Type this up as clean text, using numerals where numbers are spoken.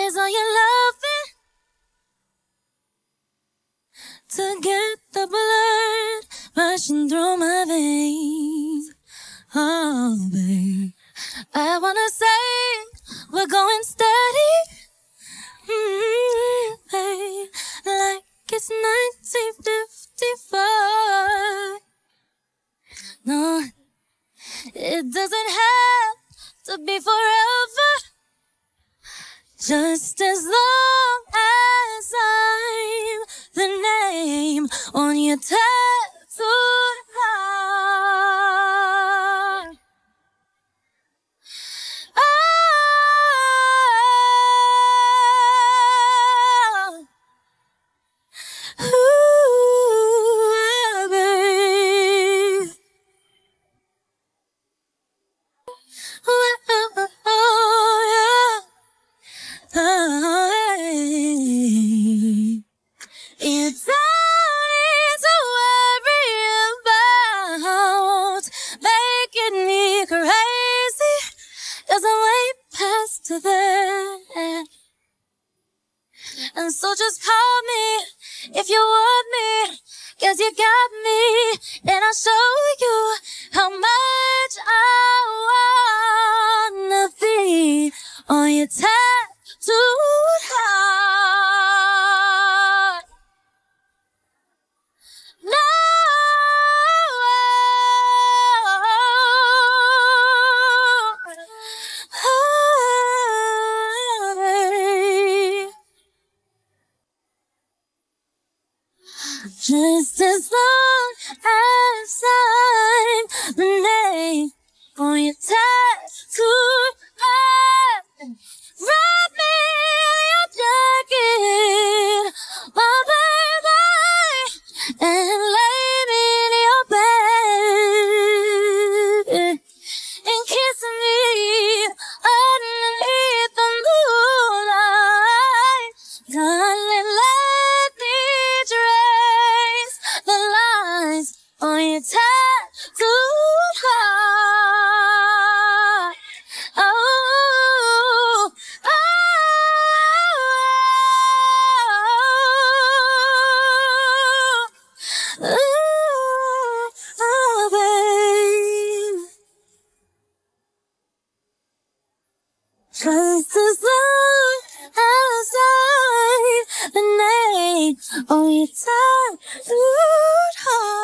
is all your loving to get the blood rushing through my veins. Oh, babe, I wanna say we're going steady, babe, like it's 1955. No, it doesn't have to be forever, just as long as I'm the name on your tattooed heart. Oh, ooh, babe. Oh, yeah. Oh, hey. You don't need to worry about making me crazy, 'cause I'm way past that. And so just call me if you want me, 'cause you got me, and I'll show you how much I wanna be on your tattooed heart. No, just as long as I'm the name on your tattooed heart. Wrap me in your jacket, my baby, and lay me in your bed, and kiss me underneath the moonlight. Darling, let me trace the lines on your tattooed heart. Oh, oh, oh, oh, babe. Just as long as I'm the name on your tattooed heart.